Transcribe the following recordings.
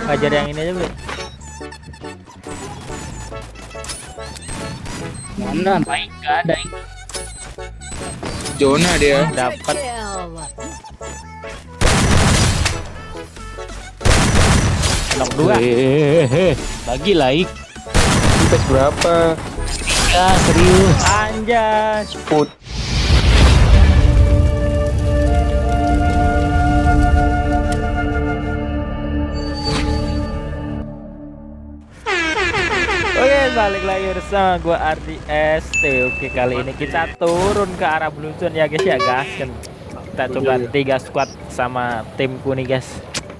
Ajar yang ini aja, Bro. Mana baik gak ada ini. Zona dia. Dapat. Knock 2. Bagi like. Tes berapa? Ya serius. Anjas. Put. Oke, balik lagi bersama gua Ardi ST. Oke, kali ini kita turun ke arah Blue Zone ya guys ya, gas. Kita coba 3 squad sama timku nih guys.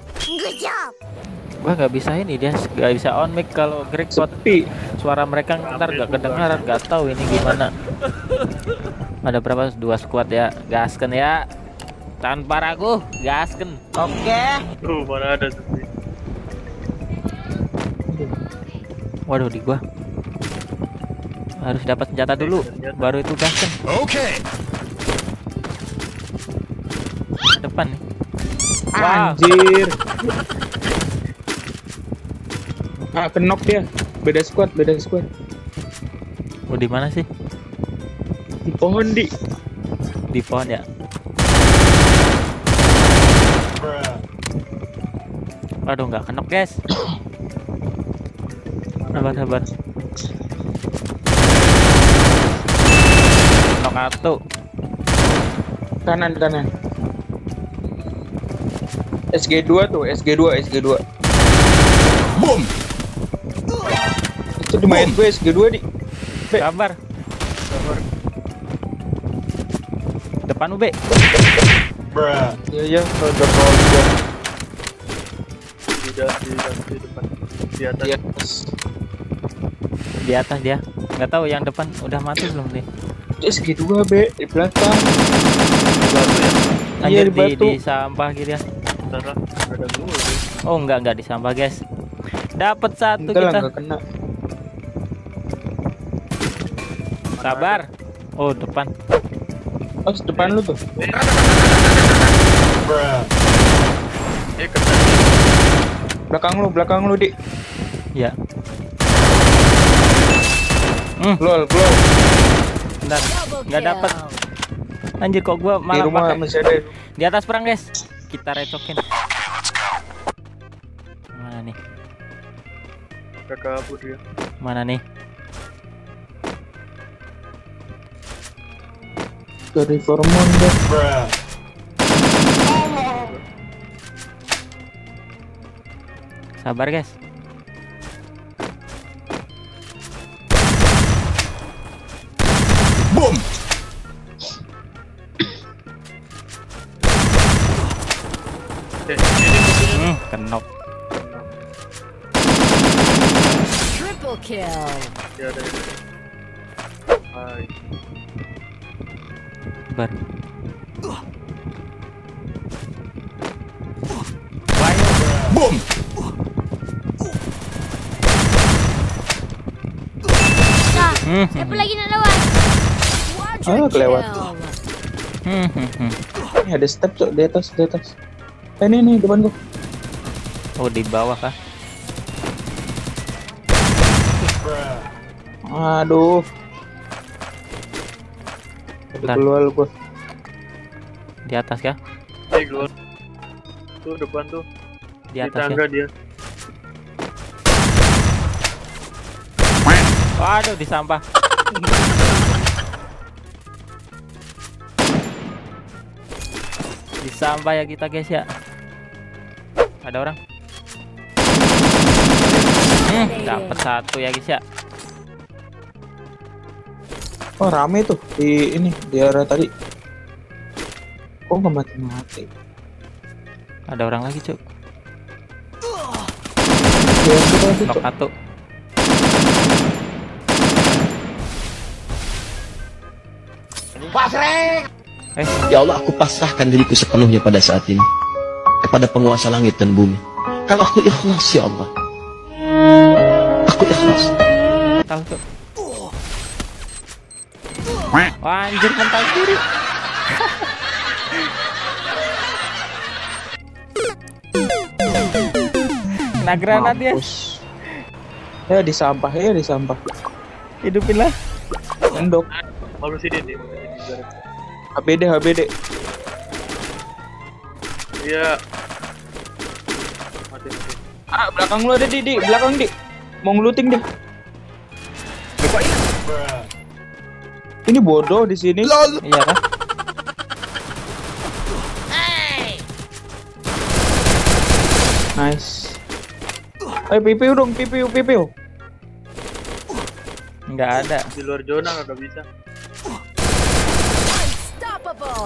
Gua nggak bisa ini dia, nggak bisa on mic kalau Greg Sepi. suara mereka ntar gak kedengaran, nggak tahu ini gimana. Ada berapa? 2 squad ya, gasken ya. Tanpa ragu, gasken. Oke. Mana ada sepi. Waduh, di gua harus dapat senjata dulu, baru itu gasken. Okay. Depan nih. Wow. Anjir. Ah, kenok dia. Beda squad, beda squad. Oh, di mana sih? Di pohon di. Di pohon ya. Aduh, nggak kenok guys. Sabar, sabar. Kenok satu. Kanan, kanan. SG2 tuh, SG2, SG2. Boom. Itu di main gue SG2 di. Sabar. Depan UB. Iya, iya, udah kalau dia. Di depan. Di atas. Yes. Di atas dia. Nggak tahu yang depan udah mati belum nih. SG2 be di belakang. Batu ya. Anjir, Iya, di batu. di sampah gitu ya. Bentar lah. Ada dua sih. Oh, enggak di sampah guys. Dapat satu Enggak lah, kita. enggak kena. Sabar. Oh, depan. Oh, depan lu tuh. Kena. Belakang lu, di. Ya. Lol, lol. Bentar. Nggak dapat. Anjir, kok gua Di malah rumah pakai. masih ada. Di atas perang guys. Kita recokin. Mana nih? Udah kabur dia. Mana nih? Dari Formon deh. Sabar guys. Boom. Ini Kenok. Triple kill. dia ada ini. Hai. Sabar. Boom. Siapa lagi nak lawan? Ah, kelewat. Hmm. Ini ada step cok di atas, di atas. Ini depan gua. Oh, di bawah kah? Aduh. Bentar. Keluar gua. Di atas kah? Keluar. Tuh depan tuh. Di Di atas ya. tangga dia. Waduh, di sampah. Di sampah ya kita guys ya. Ada orang. Dapat satu ya guys ya. Oh, rame tuh di ini, di arah tadi. Kok nggak mati-mati? Ada orang lagi cuk. Ya, kita lanjut, Knock Cok. satu. Ya Allah, aku pasrahkan diriku sepenuhnya pada saat ini kepada penguasa langit dan bumi. Kalau aku ikhlas, ya Allah, aku ikhlas. Tahu cuk. Wah, anjir, mental kiri. Kena granat dia. Mampus. Ya di sampah ya di sampah. Hidupin lah. Endok. Malu sini nih. HBD HBD. Iya. Mati. Ah belakang lu ada di belakang di. Mau ngeluting deh. Ini bodoh di sini. Iya kan? Nice. Ayo PPU dong, PPU. Nggak ada. Di luar zona nggak bisa. Unstoppable.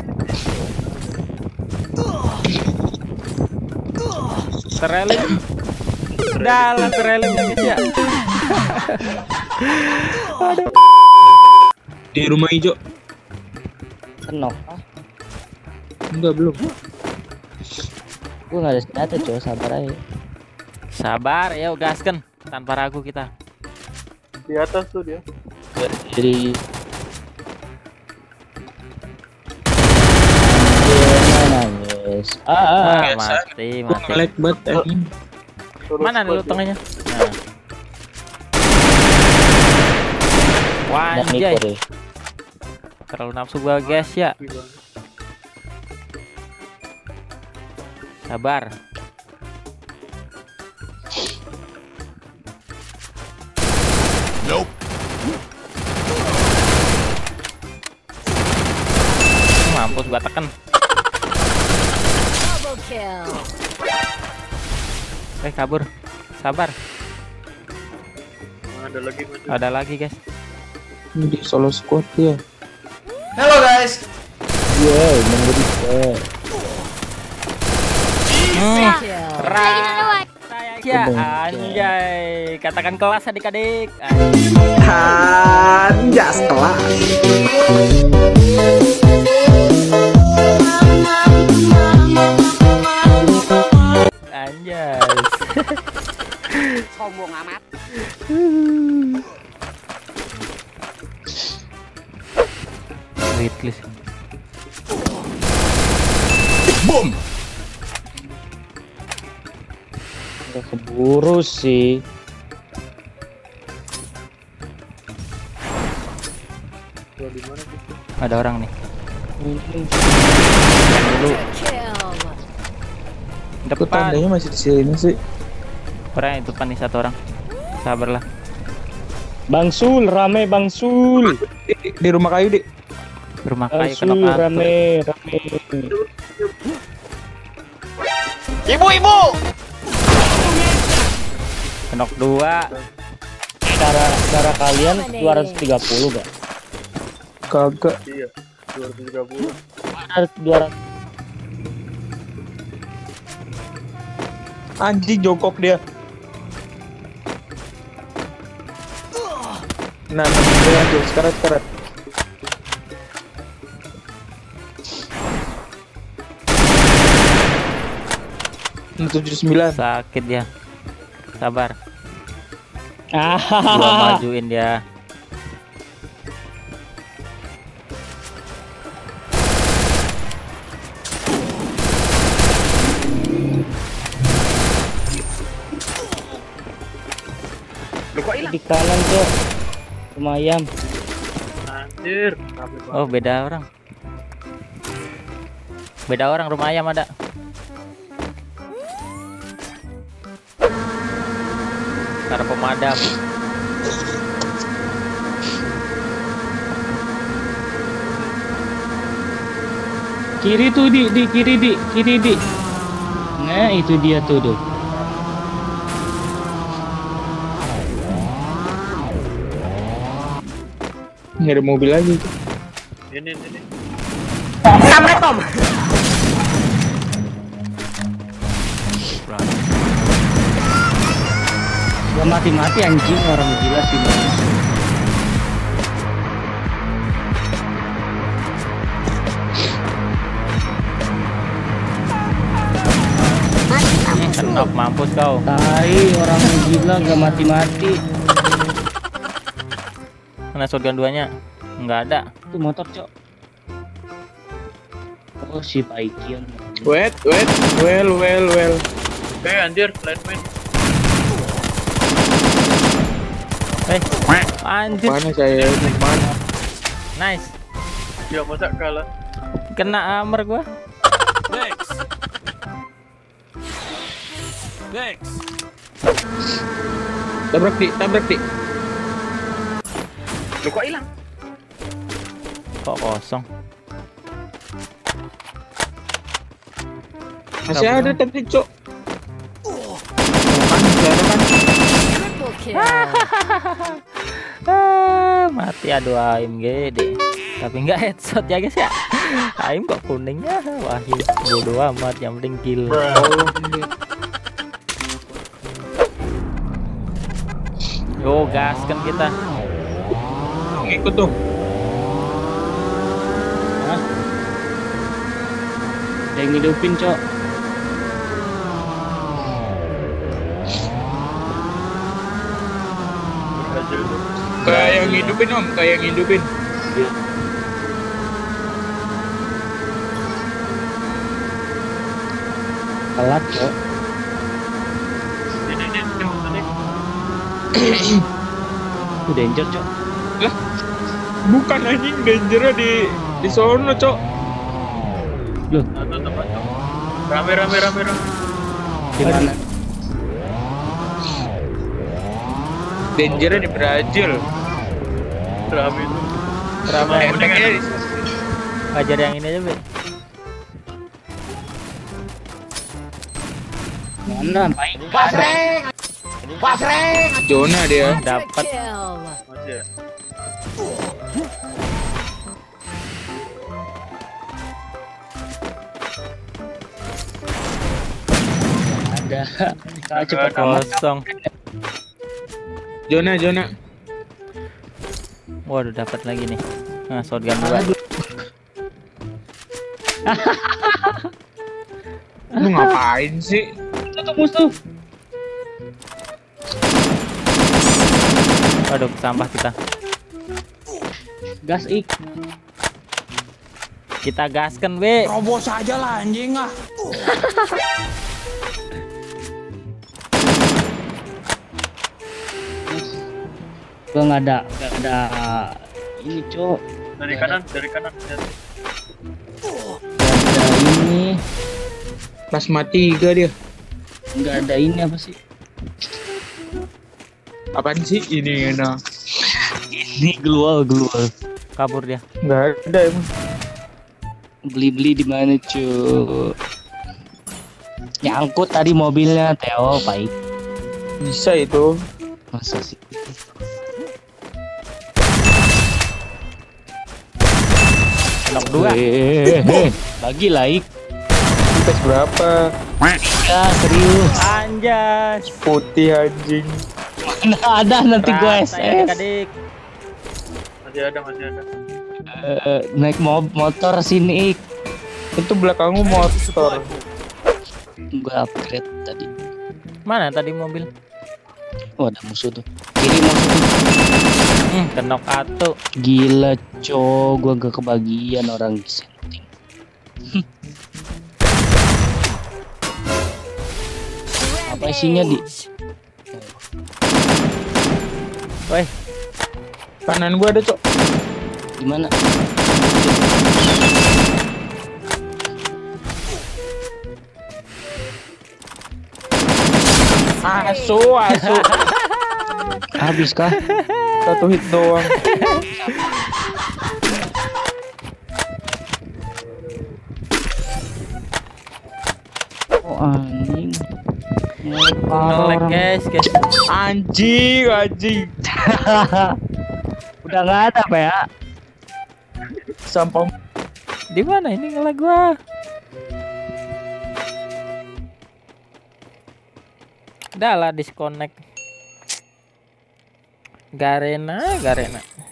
Terelim. Dalam terelim ya guys ya. Di rumah hijau. Kenok. Ah, Enggak belum. gue nggak ada senjata coy, sabar aja. Sabar, ya gaskan tanpa ragu kita. Di atas tuh dia. Jadi nangis. Mati. Gua nge-lag banget anjing. Terus Mana squad lu dia. tengahnya? Nah. Wah, Dan anjay. Niko deh. Terlalu nafsu gua guys ya. Gimana? Sabar. Nope. Mampus gua tekan. Double kill. Kabur. Sabar. Ada lagi masih. Ada lagi guys. Ini di solo squad ya. Iya, mengerikan. Kill. Lagi nak lewat. Ya anjay. Katakan kelas adik-adik. Anjay. Sombong amat. Waitlist. Boom. Udah keburu sih. Gua di mana gitu? Ada orang nih. Kill. Kok Depan. tandanya masih di sini sih? Orang itu depan nih satu orang. Sabarlah. Bang Sul, rame Bang Sul. Di rumah kayu di. Rumah Bang kayu Sul, kena pantur. rame. Kenok 2. Cara kalian 230 gak? Kagak. Iya. 230. Ada 200. Anjing jongkok dia. Nah, aja sekarang. Nah, 79. Sakit dia. Sabar. Ah, Gua majuin dia. di kanan tuh. Lumayan. Anjir. Capek banget. Oh, beda orang. Beda orang, rumah ayam ada. Ntar pemadam. Kiri tuh di kiri di. Nah, itu dia tuh. Nggak ada mobil lagi. Ini. Gua mati-mati anjing, orang gila sih. Kenok, mampus kau. Tai, orang gila gak mati-mati. Mana shotgun 2-nya? Nggak ada. Itu motor, Cok. Oh, si Paikion. Wait, well. Anjir, lightman. Anjir. Mana saya? Mana? Nice. Ya masa kalah. Kena armor gua. Thanks. Thanks. Tabrak dik. Lu kok hilang? Kok kosong? Masih ada tapi cok. Triple kill. Mati aduh AIM gede. Tapi nggak headshot ya guys ya. AIM kok kuningnya. Wah, bodoh amat, yang penting kill. Yo, gas kan kita. Ikut dong. Ada yang ngidupin, Cok. Berhasil tuh. Kayak yang hidupin om, kayak yang hidupin. Telat, Cok. Ini tadi. Itu danger, Cok. Lah, bukan anjing danger di sono cok. Atau tempat tuh. Rame. Di mana? Dangernya di Brazil. Rame itu. Ramai efeknya di Ajar yang ini aja, Be. Mana? Baik. zona dia. Dapat. Kill. Masih ya. Ada. Kalau cepat amat. Kosong. Zona. Waduh, dapat lagi nih. Nah, shotgun dua. Lu ngapain sih? Tutup musuh. Waduh, sampah kita. Gas ik. Kita gaskan, Be. Robos aja lah anjing ah. Gua nggak ada ini, Cok. Dari kanan. Nggak ada ini. Plasma 3 dia. Nggak ada ini apa sih? Apaan sih ini nah? Ini glual. Kabur dia. Nggak ada emang. Beli di mana, Cok? Nyangkut tadi mobilnya, Theo, baik. Bisa itu. Masa sih? Knock dua. Bagi like. Tes berapa? Ya, serius. Anjas. Putih anjing. Mana ada nanti gua Rata ya, SS. adik-adik. Masih ada. Naik motor sini, Ik. Itu belakangmu motor. Gua upgrade tadi. Mana tadi mobil? Oh, ada musuh tuh. Kiri musuh tuh. Kenok atu. Gila, Cok. Gua gak kebagian orang setting. Apa isinya, Di? Woi, Kanan gua ada cok. Gimana? Asu. Habis kah? Satu hit doang. Oh, anjing. ngelek guys. Anjing. Udah nggak ada apa ya? Sampah. Di mana ini ngelag gua? Udah lah, disconnect. Garena.